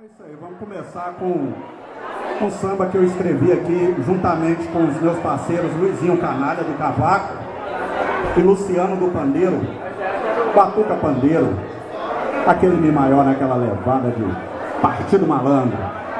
É isso aí, vamos começar com um samba que eu escrevi aqui juntamente com os meus parceiros Luizinho Canalha do Cavaco e Luciano do Pandeiro, Batuca Pandeiro, aquele Mi maior naquela levada de Partido Malandro.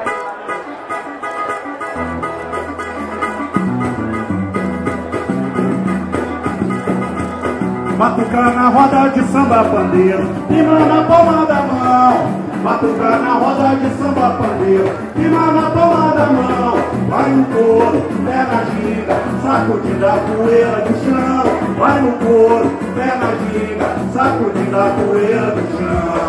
Batucar na roda de samba pandeiro, rima na palma da mão. Batucar na roda de samba pandeiro, rima na palma da mão. Vai no couro, pé na ginga, sacudindo a poeira do chão. Vai no couro, pé na ginga, sacudindo a poeira do chão.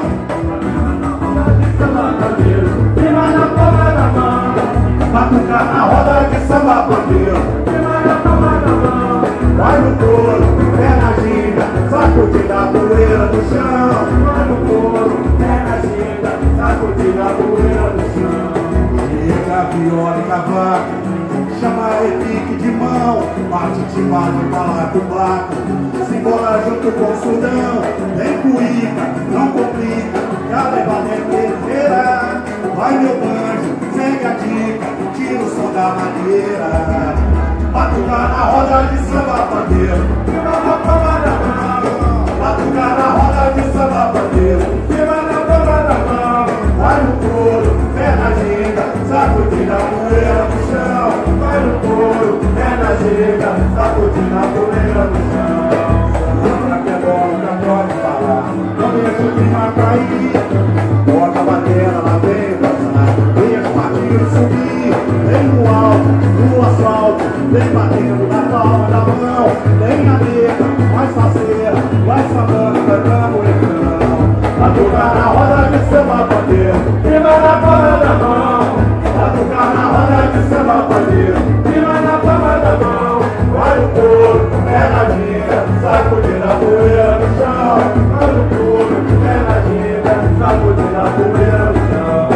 Rima na palma da mão. Batucar na roda de samba pandeiro, rima na palma da mão. Vai no couro, pé na ginga, sacudindo a poeira do chão. Vai no couro, pé na ginga, sacudindo a poeira do chão. Chega viola e cavaco, chama repique de mão, bate de bate, balaco, baco, se embora junto com o Sudão. Vem cuíca, não complica, já leva a inteira. Vai meu banjo, segue a dica, tira o som da madeira. Batucar na roda de samba pandeiro, rima na palma da mão. Batucar na roda de samba pandeiro, rima na palma da mão. Vai no couro, pé na ginga, sacudindo a poeira do chão. Vai no couro, pé na ginga, sacudindo a poeira do chão. Lembra que é bom, não pode falar, não deixa o clima cair. Bota a bateria, lá vem dançar, deixa o martinho subir. Vem no alto, no asfalto, vem batendo na palma da mão. Vem a nega, mais faceira, vai sambando, cantando o refrão. Batucar na roda de samba pandeiro, rima na palma da mão. Batucar na roda de samba pandeiro, rima na palma da mão. Vai no couro, pé na ginga, sacudindo a poeira no chão. Vai no couro, pé na ginga, sacudindo a poeira no chão.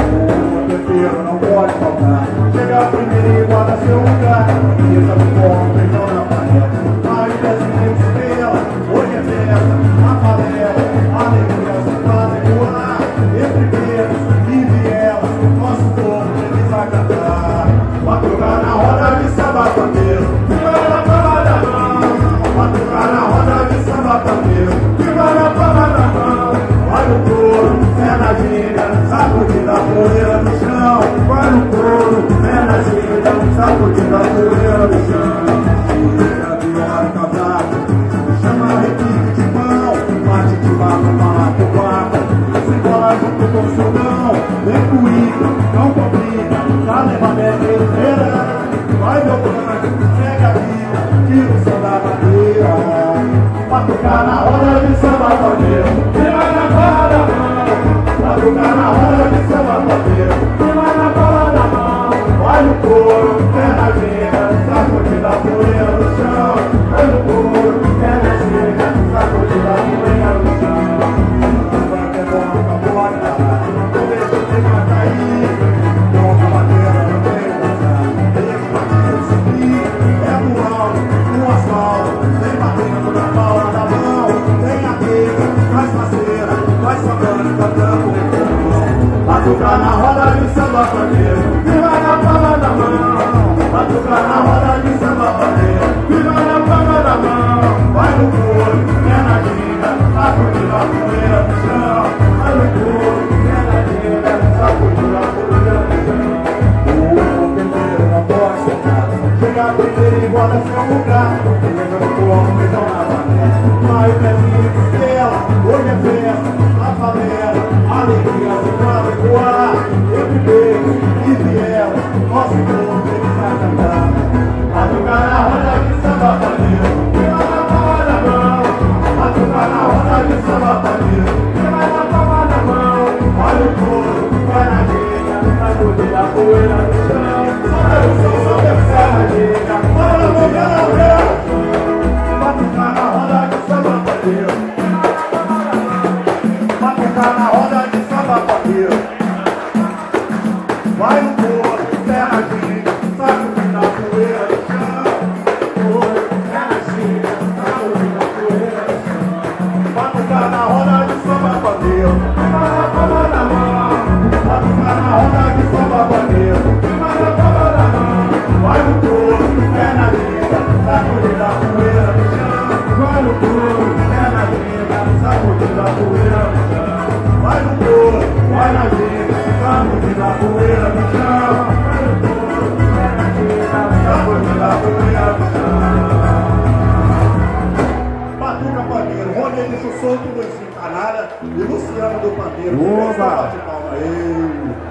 O tempero não pode faltar, chega primeiro e guarda seu lugar. Mesa no copo, feijão na panela, mais desenho de estrela. Hoje é festa, a favela, alegria se faz ecoar. Entre beijos e vielas, nosso povo feliz vai cantar. Batucar na roda de samba pandeiro, rima na palma da mão. Batucar na roda de samba pandeiro, rima na palma da mão. Vai no couro, pé na ginga, sacudindo a poeira no chão. Vai no couro, pé na ginga, sacudindo a poeira no chão. Chega viola e cavaco, chama repique de mão, bate de baco, balaco, baco, se cola junto com o Sudão. Vem cuíca, não complica, já leva a inteira. Vai meu banjo, segue a vida, tira o som da madeira. Batucar na roda de samba pandeiro, rima na palma da mão. Batucar na roda de samba pandeiro, rima na palma da mão. Vai no couro, pé na ginga, sacudindo a poeira no chão. Vai no couro, pé na ginga, sacudindo a poeira no chão. Vai que é bom, não pode parar, não deixa o clima cair. Toca a bateria, não tem dançar, deixa o partido subir. É no alto, no asfalto, vem batendo na palma da mão. Vem a nega, mais parceira, vai sambando, cantando o refrão. Batucar na roda de samba pandeiro, rima na palma da mão. Batucar na roda de samba pandeiro, rima na palma da mão. Vai no couro, pé na ginga, sacudindo a poeira do chão. Vai no couro, pé na ginga, sacudindo a poeira do chão. O tempero não pode tocar, chega primeiro e guarda seu lugar. Lembra no corpo, feijão na panela, vai o pezinho de estrela. Hoje é festa, a favela, alegria se faz ecoar. Entre beijos e vielas, nosso povo feliz vai cantar. Batucar na roda de samba pandeiro, rima na palma da mão. Batucar na roda de samba pandeiro, rima na palma da mão. Vai no couro, vai na ginga, sacudindo a poeira no chão. Sobe o som, sobe a serra, ginga, bora na boca da vela. Batucar na roda de samba pandeiro, batucar na roda de samba pandeiro. Vai no couro, pé na ginga, e Luciano do Pandeiro. Oba! Bate palma aí.